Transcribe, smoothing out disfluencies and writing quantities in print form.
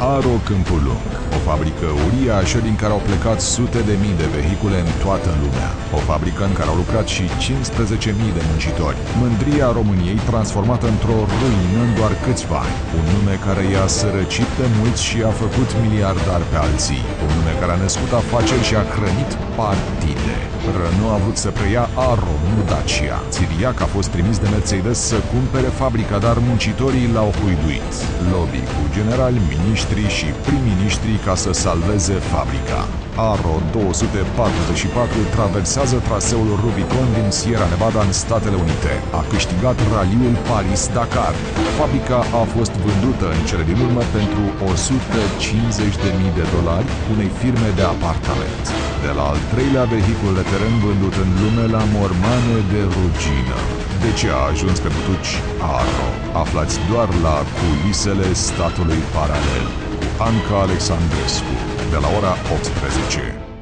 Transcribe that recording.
Aro Câmpul Lung, o fabrică uriașă din care au plecat sute de mii de vehicule în toată lumea. O fabrică în care au lucrat și 15.000 de muncitori. Mândria României transformată într-o ruină în doar câțiva ani. Un nume care i-a sărăcit pe mulți și a făcut miliardari pe alții. Un nume care a născut afaceri și a hrănit partide. Renault a vrut să preia Aro, nu Dacia. Țiriac a fost trimis de Mercedes să cumpere fabrica, dar muncitorii l-au huiduit. Lobby cu generali, miniștri și prim-miniștri ca să salveze fabrica. Aro 244 traversează traseul Rubicon din Sierra Nevada în Statele Unite. A câștigat raliul Paris-Dakar. Fabrica a fost vândută în cele din urmă pentru $150.000 unei firme de apartament. De la al treilea vehicul de teren vândut în lume la mormane de rugină. De ce a ajuns pe butuci Aro? Aflați doar la Culisele statului paralel cu Anca Alexandrescu, de la ora 18.